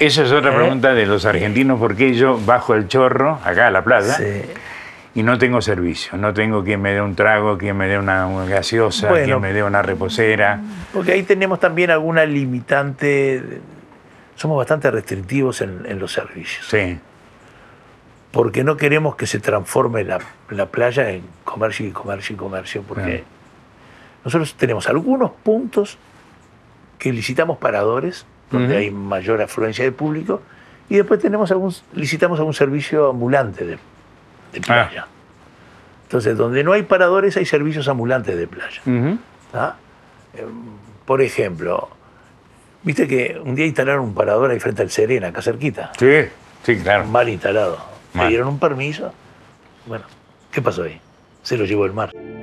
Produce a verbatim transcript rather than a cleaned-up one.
Esa es otra ¿Eh? pregunta de los argentinos, porque yo bajo el Chorro, acá a la playa, Sí. y no tengo servicio. No tengo quien me dé un trago, quien me dé una, una gaseosa, Bueno, quien me dé una reposera. porque ahí tenemos también alguna limitante. Somos bastante restrictivos en, en los servicios. Sí. Porque no queremos que se transforme la, la playa en comercio y comercio y comercio. Porque Claro. nosotros tenemos algunos puntos que licitamos paradores, donde Ujú. hay mayor afluencia de público, y después tenemos algún, licitamos algún servicio ambulante de, de playa. Ah. Entonces, donde no hay paradores, hay servicios ambulantes de playa. Ujú. ¿Ah? Eh, Por ejemplo, viste que un día instalaron un parador ahí frente al Serena, acá cerquita. Sí, sí, claro. Mal instalado. Mal. Le dieron un permiso. Bueno, ¿qué pasó ahí? Se lo llevó el mar.